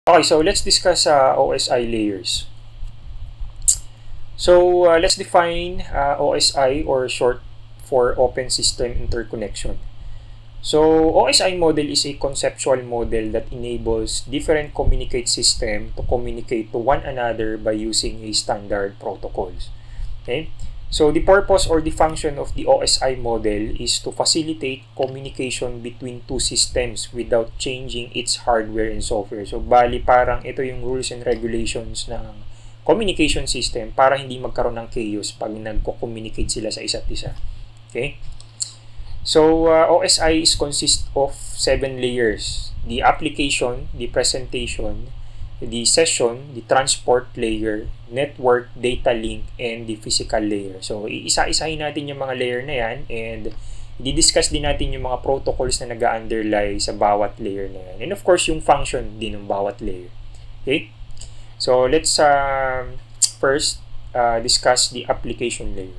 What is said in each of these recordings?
Okay, so let's discuss OSI layers. So let's define OSI, or short for Open System Interconnection. So OSI model is a conceptual model that enables different communicate system to communicate to one another by using a standard protocols. Okay? So the purpose or the function of the OSI model is to facilitate communication between two systems without changing its hardware and software. So bali parang ito yung rules and regulations ng communication system para hindi magkaroon ng chaos pag nagko-communicate sila sa isa't isa. Okay? So OSI is consist of 7 layers: the application, the presentation, the session, the transport layer, network, data link, and the physical layer. So, iisa-isahin natin yung mga layer na yan, and i-discuss din natin yung mga protocols na nag-underlie sa bawat layer na yan. And of course, yung function din ng bawat layer. Okay? So, let's first discuss the application layer.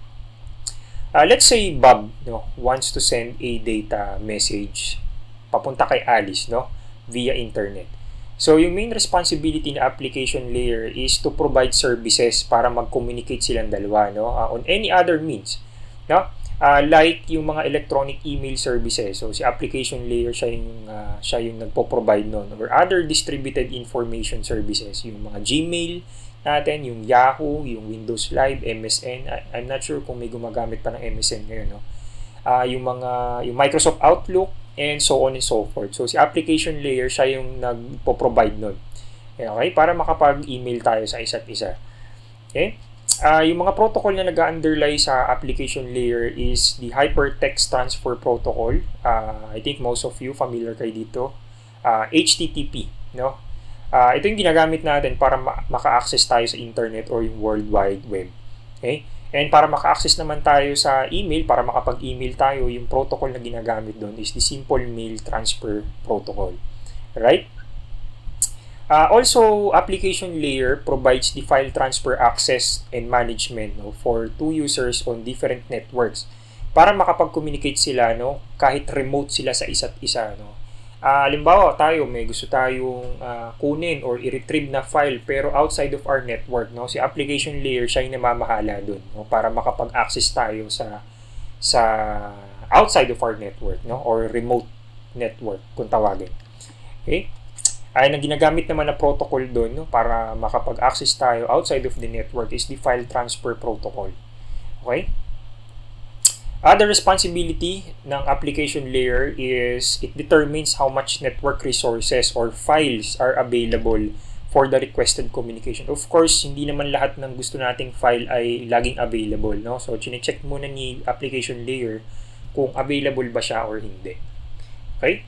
Let's say Bob wants to send a data message papunta kay Alice via internet. So, yung main responsibility na application layer is to provide services para mag-communicate silang dalawa on any other means. Like yung mga electronic email services. So, si application layer siya yung nagpo-provide nun. Or other distributed information services. Yung mga Gmail natin, yung Yahoo, yung Windows Live, MSN. I'm not sure kung may gumagamit pa ng MSN ngayon. Yung Microsoft Outlook, and so on and so forth. So, si application layer, siya yung nagpo-provide nun. Okay? Para makapag-email tayo sa isa't isa. Okay? Yung mga protocol na nag-underlie sa application layer is the Hypertext Transfer Protocol. I think most of you familiar kayo dito. HTTP. Ito yung ginagamit natin para maka-access tayo sa internet or yung World Wide Web. Okay? And para maka-access naman tayo sa email, para makapag-email tayo, yung protocol na ginagamit doon is the Simple Mail Transfer Protocol. Right? Also, application layer provides the file transfer access and management for two users on different networks para makapag-communicate sila kahit remote sila sa isa't isa. Halimbawa tayo, may gusto tayong kunin or i-retrieve na file pero outside of our network. Si application layer siya yung namamahala dun para makapag-access tayo sa outside of our network or remote network kung tawagin. Okay? Ay na ginagamit naman na protocol dun para makapag-access tayo outside of the network is the file transfer protocol. Okay? Other responsibility ng application layer is it determines how much network resources or files are available for the requested communication. Of course, hindi naman lahat ng gusto nating file ay laging available. So, chine-check muna ni application layer kung available ba siya or hindi. Okay?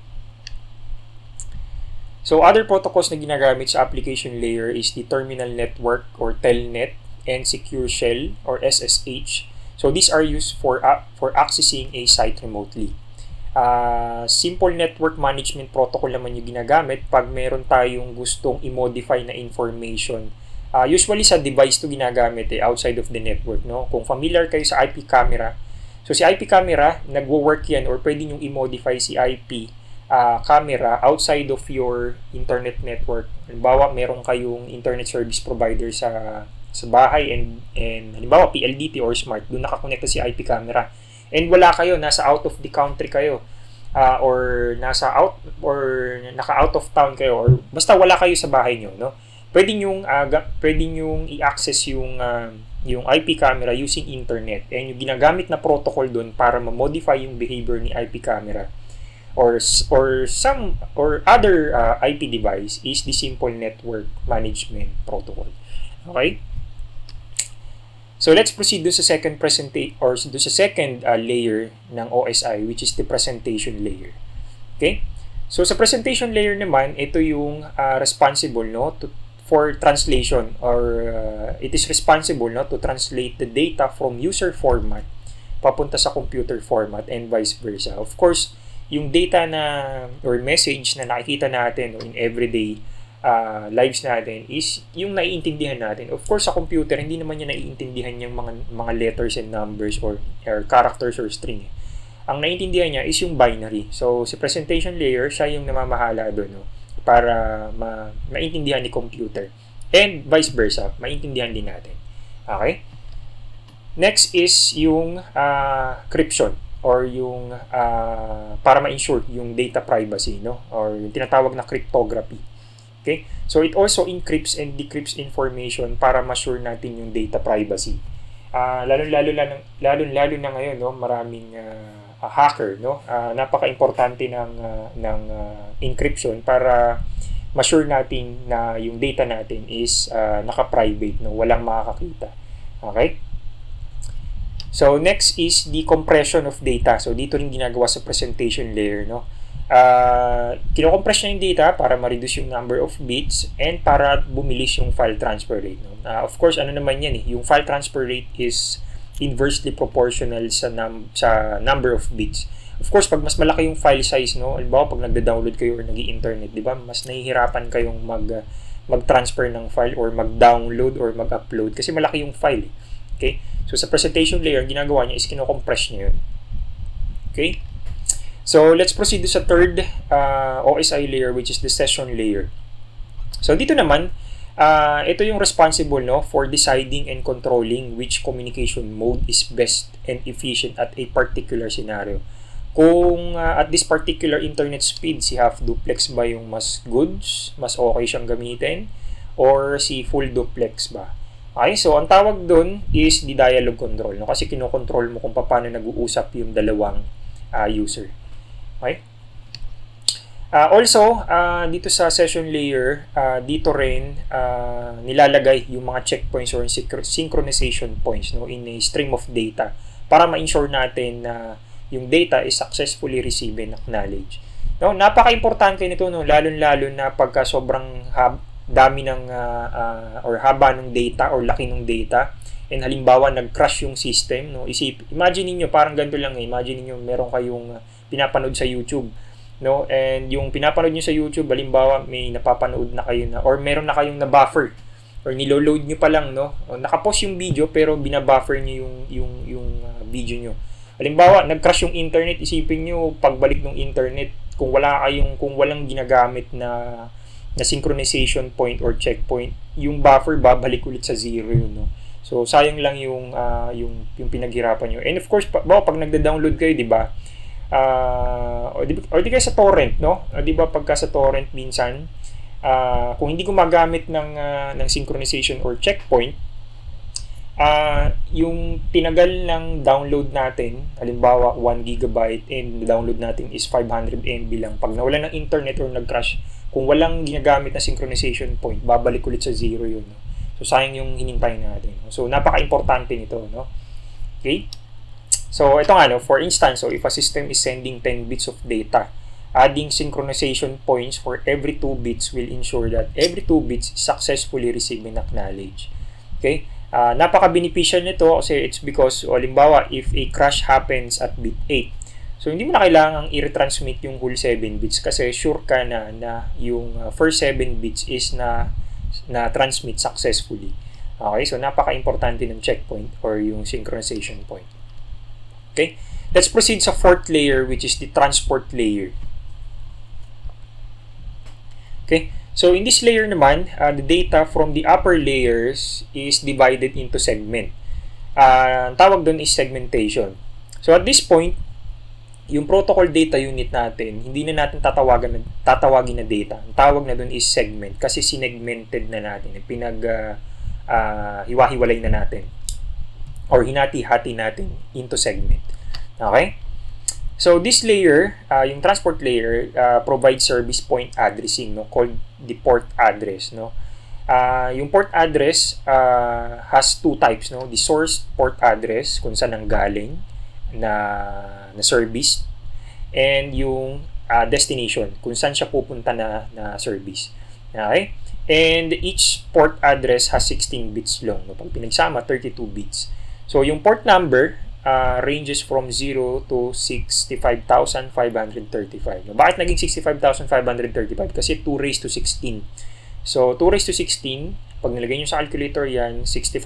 So, other protocols na ginagamit sa application layer is the terminal network or telnet and secure shell or SSH. So, these are used for accessing a site remotely. Simple network management protocol naman yung ginagamit pag meron tayong gustong i-modify na information. Usually sa device to ginagamit outside of the network. Kung familiar kayo sa IP camera, so si IP camera, nagwo-work yan or pwede nyo i-modify si IP camera outside of your internet network. Halimbawa, meron kayong internet service provider sa bahay and halimbawa PLDT or Smart, doon nakakonekta si IP camera. And wala kayo, nasa out of the country kayo or naka out of town kayo or basta wala kayo sa bahay nyo, Pwede nyong i-access yung IP camera using internet, and yung ginagamit na protocol doon para ma-modify yung behavior ni IP camera or other IP device is the Simple Network Management Protocol. Okay? So, let's proceed dun sa second layer ng OSI, which is the presentation layer. Okay? So, sa presentation layer naman, ito yung responsible for translation, or it is responsible to translate the data from user format papunta sa computer format and vice versa. Of course, yung data or message na nakikita natin in everyday lives natin is yung naiintindihan natin. Of course, sa computer, hindi naman niya naiintindihan yung mga letters and numbers or characters or string. Ang naiintindihan niya is yung binary. So, si presentation layer, siya yung namamahala doon. para maintindihan ni computer. And vice versa, maintindihan din natin. Okay? Next is yung encryption or yung para ma-ensure yung data privacy, no? Or yung tinatawag na cryptography. Okay? So it also encrypts and decrypts information para ma-sure natin yung data privacy. Lalo na ngayon, no, maraming hacker, no. Napaka-importante ng encryption para ma-sure natin na yung data natin is naka-private, no, walang makakakita. Okay? So next is the compression of data. So dito rin ginagawa sa presentation layer, no. Kino-compress niya yung data para ma-reduce yung number of bits and para bumilis yung file transfer rate, no. Of course, ano naman yan yung file transfer rate is inversely proportional sa number of bits. Of course, pag mas malaki yung file size, no, halimbawa pag nagda-download kayo or nag-i-internet, di ba, mas nahihirapan kayong mag-transfer ng file or mag-download or mag-upload kasi malaki yung file. Okay? So sa presentation layer, ginagawa niya is kino-compress niya yun. Okay? So let's proceed sa third OSI layer, which is the session layer. So dito naman, ito yung responsible, no, for deciding and controlling which communication mode is best and efficient at a particular scenario. Kung at this particular internet speed, si half duplex ba yung mas goods, mas okay siyang gamitin, or si full duplex ba? Okay, so ang tawag doon is the dialogue control, no? Kasi kinokontrol mo kung paano nag-uusap yung dalawang user. Okay? Also, dito sa session layer, dito rin nilalagay yung mga checkpoints or synchronization points, no, in a stream of data para ma-ensure natin na yung data is successfully received and acknowledged. No, napaka-importante nito, no, lalo-lalo na pagka sobrang dami ng or haba ng data or laki ng data and halimbawa nag-crash yung system, no. Imagine niyo parang ganito lang, imagine niyo meron kayong pinapanood sa YouTube, no, and yung pinapanood niyo sa YouTube, halimbawa may napapanood na kayo na or meron na kayong na-buffer or nilo-load niyo pa lang, no, naka-pause yung video pero binabuffer niyo yung video niyo. Halimbawa, nag-crash yung internet, isipin niyo pagbalik ng internet kung walang ginagamit na synchronization point or checkpoint, yung buffer babalik ulit sa zero yun, no. So sayang lang yung pinaghirapan niyo. And of course, pag nagda-download kayo, di ba? O di kayo sa torrent, no? Di ba pagka sa torrent minsan, kung hindi gumagamit ng synchronization or checkpoint, yung tinagal ng download natin, halimbawa 1 GB and download natin is 500 MB lang. Pag nawala ng internet or nag-crash, kung walang ginagamit na synchronization point, babalik ulit sa zero yun, no? So sayang yung hinintay natin, no? So napaka-importante nito, no? Okay? So ito nga, no, for instance, so if a system is sending 10 bits of data, adding synchronization points for every 2 bits will ensure that every 2 bits is successfully received and acknowledged. Okay? Napaka-beneficial nito kasi it's because, halimbawa, if a crash happens at bit 8, so hindi mo na kailangang i-retransmit yung whole 7 bits kasi sure ka na yung first 7 bits is na transmit successfully. Okay, so napaka-importante ng checkpoint or yung synchronization point. Okay, let's proceed sa fourth layer, which is the transport layer. Okay, so in this layer naman, the data from the upper layers is divided into segment. Ang tawag doon is segmentation. So at this point, yung protocol data unit natin, hindi na natin tatawagin na data. Ang tawag na doon is segment kasi sinegmented na natin, hiwa-hiwalay na natin or hinati-hati natin into segment. Okay? So this layer, yung transport layer, provides service point addressing, no, called the port address, no. Yung port address has two types, no. The source port address kung saan ang galing na service, and yung destination kung saan siya pupunta na service. Okay? And each port address has 16 bits long, no. Pag pinagsama, 32 bits. So yung port number ranges from 0 to 65,535. No? Bakit naging 65,535? Kasi 2 raised to 16. So 2 raised to 16, pag nilagay nyo sa calculator yan,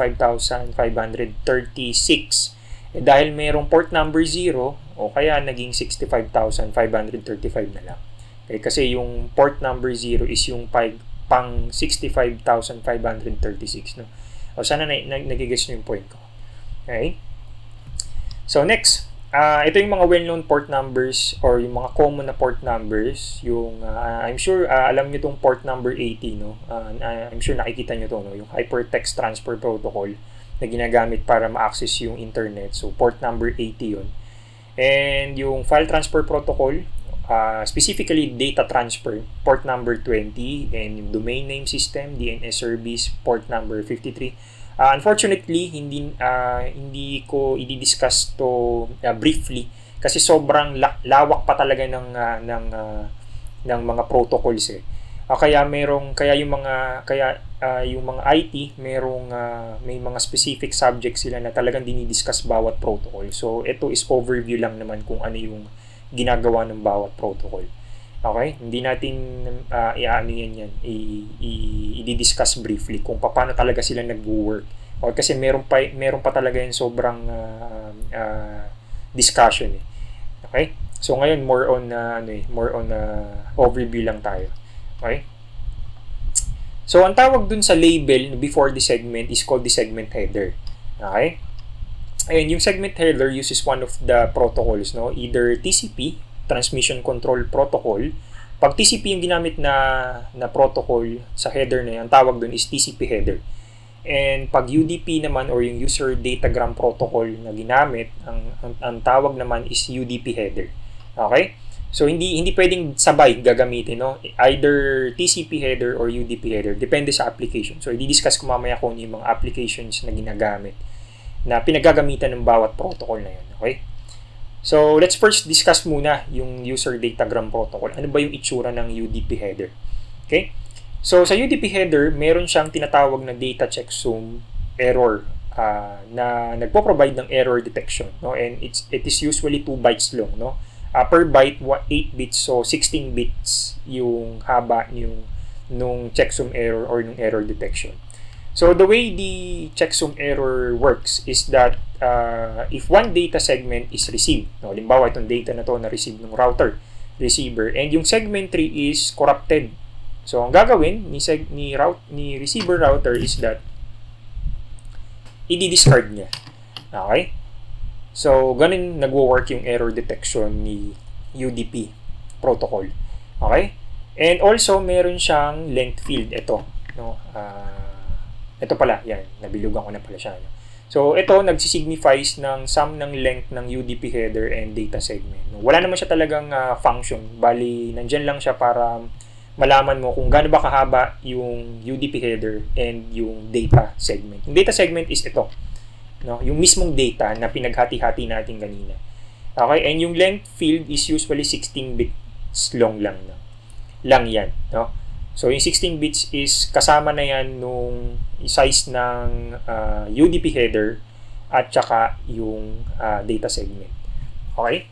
65,536. Dahil mayroong port number 0, o kaya naging 65,535 na lang. Okay, kasi yung port number 0 is yung pang 65,536, no? O sana nagigets nyo yung point ko. Okay? So next, ito yung mga well-known port numbers or yung mga common na port numbers. Yung I'm sure alam niyo tong port number 80, no? I'm sure nakikita niyo to, no? Yung Hypertext Transfer Protocol na ginagamit para ma-access yung internet. So port number 80 yun. And yung File Transfer Protocol, specifically data transfer, port number 20, and yung domain name system, DNS service, port number 53. Unfortunately, hindi ko i-discuss to briefly kasi sobrang lawak pa talaga ng mga protocols eh. Yung mga IT may mga specific subjects sila na talagang dinidiscuss bawat protocol. So ito is overview lang naman kung ano yung ginagawa ng bawat protocol. Okay? Hindi natin i-discuss briefly kung paano talaga sila nag-work. O kasi meron pa talaga yung sobrang discussion eh. Okay? So ngayon more on overview lang tayo. Okay? So ang tawag dun sa label before the segment is called the segment header. Okay? And yung segment header uses one of the protocols, no? Either TCP, Transmission Control Protocol. Pag TCP yung ginamit na protocol sa header na yan, ang tawag dun is TCP header. And pag UDP naman or yung User Datagram Protocol na ginamit, ang tawag naman is UDP header. Okay? So hindi pwedeng sabay gagamitin, no? Either TCP header or UDP header, depende sa application. So i-discuss ko mamaya kung yung mga applications na ginagamit na pinagagamitan ng bawat protocol na yun. Okay? So, let's first discuss muna yung User Datagram Protocol. Ano ba yung itsura ng UDP header? Okay? So, sa UDP header, meron siyang tinatawag na data checksum error na nagpo-provide ng error detection. No? And it is usually 2 bytes long. No? Per byte, 8 bits. So, 16 bits yung haba nung checksum error or nung error detection. So the way the checksum error works is that if one data segment is received, no, halimbawa itong data na to na receive ng receiver, and yung segment 3 is corrupted. So ang gagawin ni receiver router is that i-discard niya. Okay? So ganun nagwo-work yung error detection ni UDP protocol. Okay? And also meron siyang length field ito, no? Ito pala, yan, nabilugan ko na pala siya. No? So, ito nagsisignifies ng sum ng length ng UDP header and data segment. No? Wala naman siya talagang function. Bali, nandyan lang siya para malaman mo kung gaano ba kahaba yung UDP header and yung data segment. Yung data segment is ito. No? Yung mismong data na pinaghati-hati natin kanina. Okay? And yung length field is usually 16 bits long lang. No? Lang yan. No? So, yung 16 bits is kasama na yan nung size ng UDP header at saka yung data segment. Okay?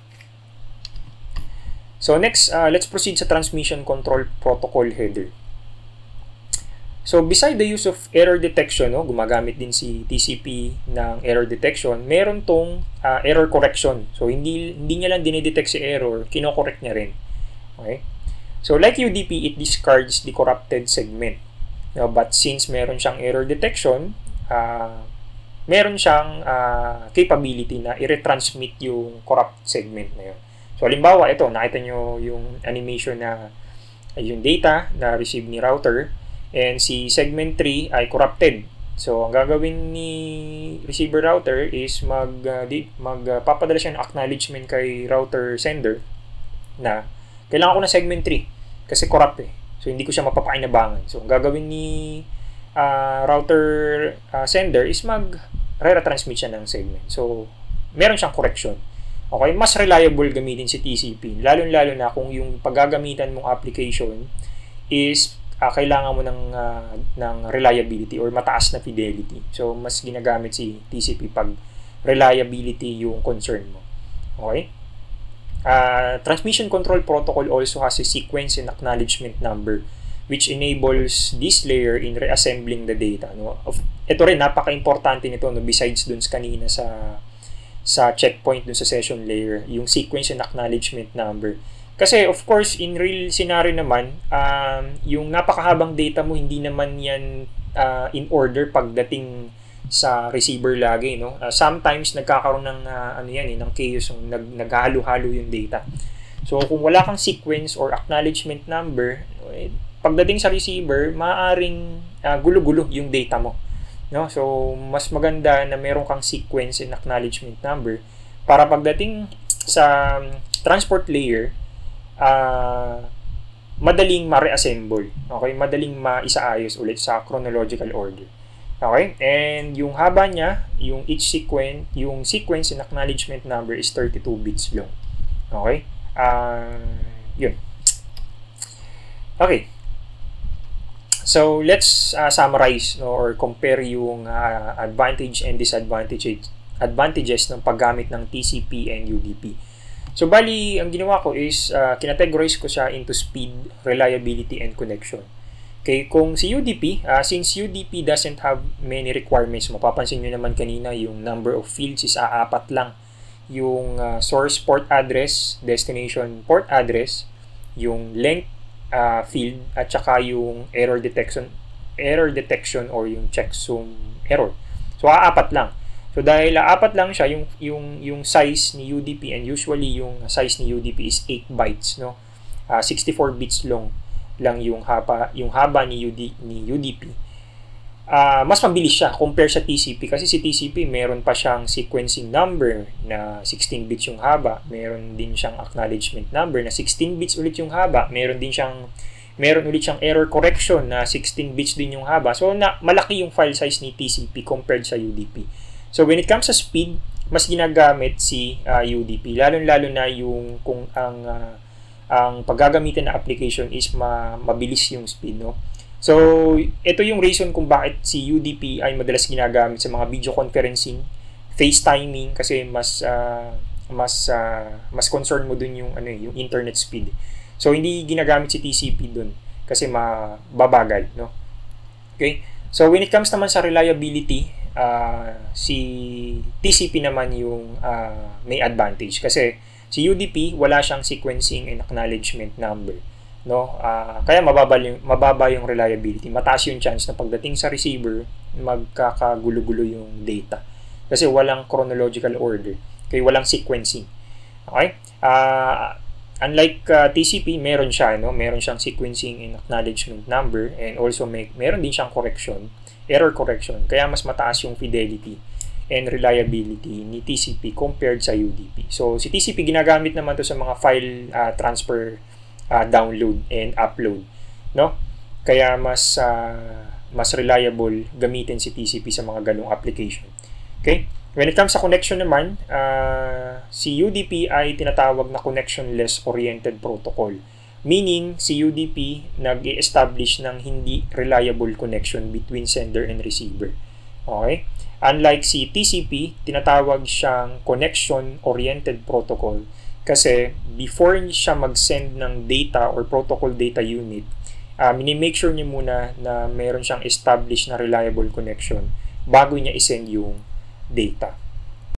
So, next, let's proceed sa Transmission Control Protocol header. So, beside the use of error detection, no, gumagamit din si TCP ng error detection, meron tong error correction. So, hindi niya lang dinidetect si error, kinokorrect niya rin. Okay? So, like UDP, it discards the corrupted segment. No, but since meron siyang error detection, meron siyang capability na i-retransmit yung corrupt segment na yun. So, halimbawa, ito, nakita nyo yung animation na yung data na receive ni router and si segment 3 ay corrupted. So, ang gagawin ni receiver router is magpapadala siya ng acknowledgement kay router sender na kailangan ko na segment 3 kasi corrupt eh. So, hindi ko siya mapapakinabangan. So, ang gagawin ni router sender is re-retransmit siya ng segment. So, meron siyang correction. Okay? Mas reliable gamitin si TCP. Lalo-lalo na kung yung paggagamitan mong application is kailangan mo ng reliability or mataas na fidelity. So, mas ginagamit si TCP pag reliability yung concern mo. Okay? Transmission Control Protocol also has a sequence and acknowledgement number which enables this layer in reassembling the data. No? Ito rin, napaka-importante nito, no? Besides dun sa kanina sa checkpoint dun sa session layer, yung sequence and acknowledgement number. Kasi of course, in real scenario naman, yung napakahabang data mo, hindi naman yan in order pagdating sa receiver lagi, no? Sometimes nagkakaroon ng ano yan, ng chaos, naghalo-halo yung data. So kung wala kang sequence or acknowledgement number, pagdating sa receiver, maaaring gulo-gulo yung data mo, no? So mas maganda na meron kang sequence and acknowledgement number para pagdating sa transport layer, madaling ma-reassemble. Okay? Madaling maisaayos ulit sa chronological order. Okay? And yung haba niya, yung sequence and acknowledgement number is 32 bits long. Okay? Yun. Okay. So, let's summarize, no, or compare yung advantage and advantages ng paggamit ng TCP and UDP. So, bali, ang ginawa ko is, kinategorize ko siya into speed, reliability, and connection. Okay, kung si UDP, since UDP doesn't have many requirements, mapapansin nyo naman kanina, yung number of fields is 4 lang. Yung source port address, destination port address, yung length field, at saka yung error detection or yung checksum error. So, 4 lang. So dahil 4 lang siya, yung size ni UDP, and usually yung size ni UDP is 8 bytes, no? 64 bits long lang yung haba ni UDP. Mas mabilis siya compare sa TCP, kasi si TCP meron pa siyang sequencing number na 16 bits yung haba, meron din siyang acknowledgement number na 16 bits ulit yung haba, meron ulit siyang error correction na 16 bits din yung haba. So malaki yung file size ni TCP compared sa UDP. So when it comes sa speed, mas ginagamit si UDP, lalong-lalo na yung kung ang paggagamitin na application is mabilis yung speed, no? So ito yung reason kung bakit si UDP ay madalas ginagamit sa mga video conferencing, FaceTiming, kasi mas concern mo dun yung yung internet speed. So hindi ginagamit si TCP dun kasi mababagal, no? Okay? So when it comes naman sa reliability, si TCP naman yung may advantage, kasi si UDP wala siyang sequencing and acknowledgement number, no? Kaya mababa yung reliability. Mataas yung chance na pagdating sa receiver, magkakagulo-gulo yung data kasi walang chronological order, kaya walang sequencing. Okay? Unlike TCP, meron siyang sequencing and acknowledgement number, and also meron din siyang error correction, kaya mas mataas yung fidelity and reliability ni TCP compared sa UDP. So si TCP ginagamit naman to sa mga file transfer, download and upload, no? Kaya mas reliable gamitin si TCP sa mga ganung application. Okay? When it comes sa connection naman, si UDP ay tinatawag na connectionless oriented protocol. Meaning, si UDP nag-establish ng hindi reliable connection between sender and receiver. Okay? Unlike si TCP, tinatawag siyang connection-oriented protocol kasi before siya mag-send ng data or protocol data unit, mini-make sure niya muna na meron siyang established na reliable connection bago niya isend yung data.